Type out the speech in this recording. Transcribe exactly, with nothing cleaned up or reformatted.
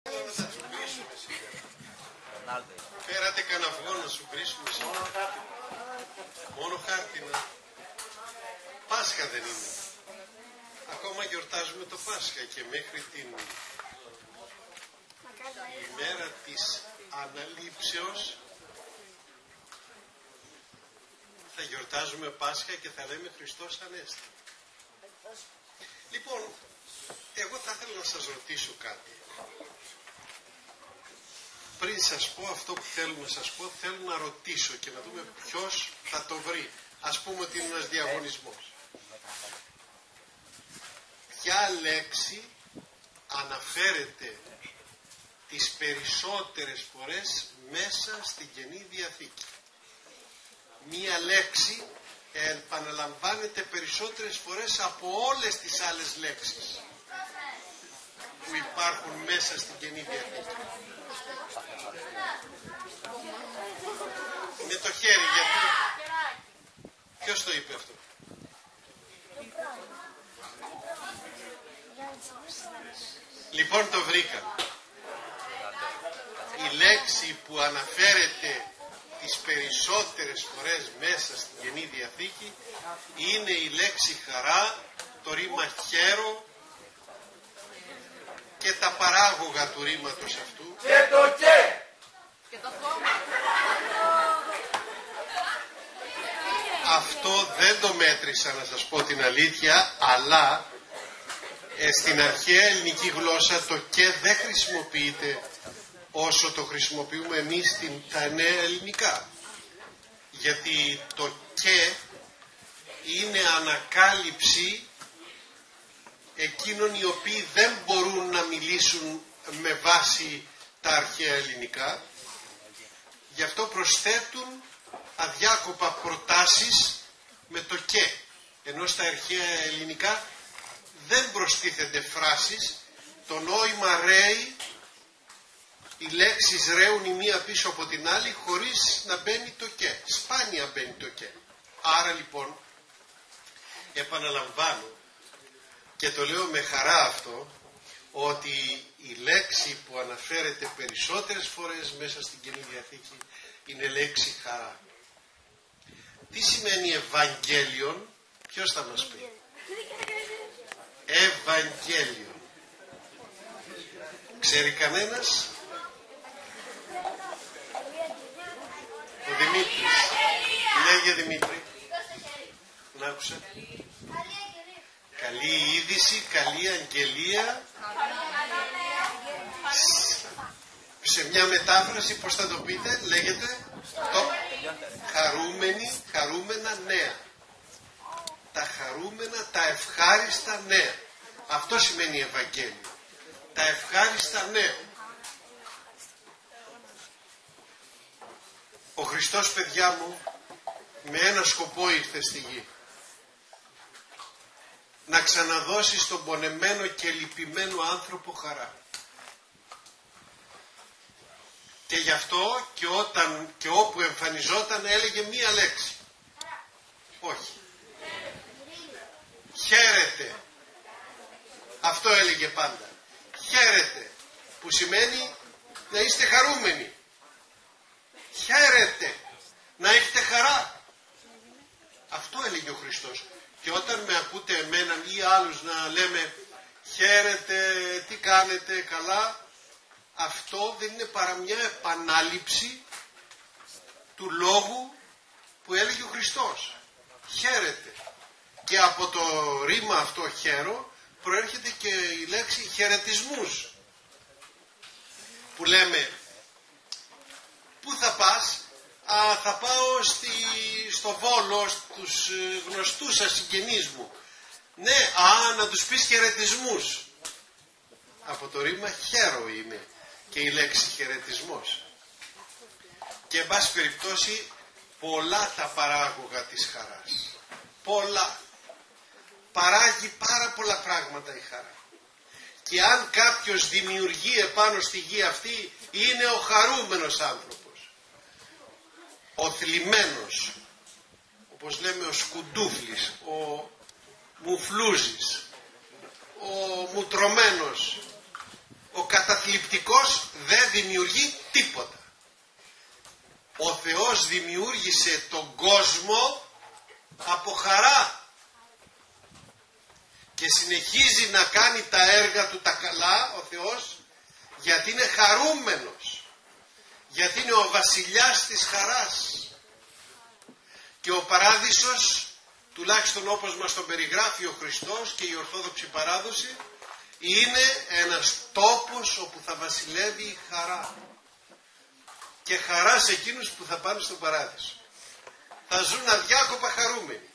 Φέρατε κανένα αυγό να σου κρίσουμε σήμερα. Μόνο χάρτινα. Πάσχα δεν είναι. Ακόμα γιορτάζουμε το Πάσχα και μέχρι την ημέρα της Αναλήψεως θα γιορτάζουμε Πάσχα και θα λέμε Χριστός Ανέστη. Λοιπόν, εγώ θα ήθελα να σας ρωτήσω κάτι. Πριν σας πω αυτό που θέλω να σας πω, θέλω να ρωτήσω και να δούμε ποιος θα το βρει. Ας πούμε ότι είναι ένας διαγωνισμός. Ποια λέξη αναφέρεται τις περισσότερες φορές μέσα στην Καινή Διαθήκη? Μία λέξη επαναλαμβάνεται περισσότερες φορές από όλες τις άλλες λέξεις που υπάρχουν μέσα στην Καινή Διαθήκη. Με το χέρι, γιατί... Ποιος το είπε αυτό? Λοιπόν, το βρήκαμε. Η λέξη που αναφέρεται τις περισσότερες φορές μέσα στην Καινή Διαθήκη είναι η λέξη χαρά, το ρήμα χέρο και τα παράγωγα του ρήματος αυτού. Και το και! Και το κόμμα. Αυτό δεν το μέτρησα, να σας πω την αλήθεια, αλλά ε, στην αρχαία ελληνική γλώσσα το και δεν χρησιμοποιείται όσο το χρησιμοποιούμε εμείς στην, τα νέα ελληνικά. Γιατί το και είναι ανακάλυψη εκείνων οι οποίοι δεν μπορούν να μιλήσουν με βάση τα αρχαία ελληνικά. Γι' αυτό προσθέτουν αδιάκοπα προτάσεις με το και. Ενώ στα αρχαία ελληνικά δεν προστίθενται φράσεις, το νόημα ρέει, οι λέξεις ρέουν η μία πίσω από την άλλη χωρίς να μπαίνει το και. Σπάνια μπαίνει το και. Άρα λοιπόν, επαναλαμβάνω και το λέω με χαρά αυτό, ότι η λέξη που αναφέρεται περισσότερες φορές μέσα στην Καινή Διαθήκη είναι λέξη χαρά. Τι σημαίνει Ευαγγέλιον? Ποιος θα μας πει? Ευαγγέλιον. Ξέρει κανένας? Ο Δημήτρης. Λέγε Δημήτρη. Να άκουσα. Καλή είδηση, καλή αγγελία. Σε μια μετάφραση πώς θα το πείτε? Λέγεται το χαρούμενη, χαρούμενα νέα. Τα χαρούμενα, τα ευχάριστα νέα. Αυτό σημαίνει Ευαγγέλιο. Τα ευχάριστα νέα. Ο Χριστός, παιδιά μου, με ένα σκοπό ήρθε στη γη. Να ξαναδώσει στον πονεμένο και λυπημένο άνθρωπο χαρά. Και γι' αυτό και όταν και όπου εμφανιζόταν έλεγε μία λέξη. Όχι. Χαίρετε. Αυτό έλεγε πάντα. Χαίρετε. Που σημαίνει να είστε χαρούμενοι. Χαίρετε. Να έχετε χαρά. Αυτό έλεγε ο Χριστός. Και όταν με ακούτε εμένα ή άλλους να λέμε χαίρετε, τι κάνετε, καλά, αυτό δεν είναι παρά μια επανάληψη του λόγου που έλεγε ο Χριστός. Χαίρετε. Και από το ρήμα αυτό χαίρο προέρχεται και η λέξη χαιρετισμούς. Που λέμε, πού θα πας? Α, θα πάω στη, στο Βόλο, στους γνωστούς σας συγγενείς μου. Ναι, α, να τους πεις χαιρετισμούς. Από το ρήμα χαίρο είναι και η λέξη χαιρετισμός. Και εν πάση περιπτώσει πολλά τα παράγωγα της χαράς. Πολλά. Παράγει πάρα πολλά πράγματα η χαρά. Και αν κάποιος δημιουργεί επάνω στη γη αυτή, είναι ο χαρούμενος άνθρωπος. Ο θλιμμένος, όπως λέμε ο σκουντούφλης, ο μουφλούζης, ο μουτρωμένος, ο καταθλιπτικός δεν δημιουργεί τίποτα. Ο Θεός δημιούργησε τον κόσμο από χαρά και συνεχίζει να κάνει τα έργα του τα καλά ο Θεός, γιατί είναι χαρούμενος, γιατί είναι ο βασιλιάς της χαράς. Και ο παράδεισος, τουλάχιστον όπως μας τον περιγράφει ο Χριστός και η Ορθόδοξη παράδοση, είναι ένας τόπος όπου θα βασιλεύει η χαρά. Και χαρά σε εκείνους που θα πάνε στον παράδεισο. Θα ζουν αδιάκοπα χαρούμενοι.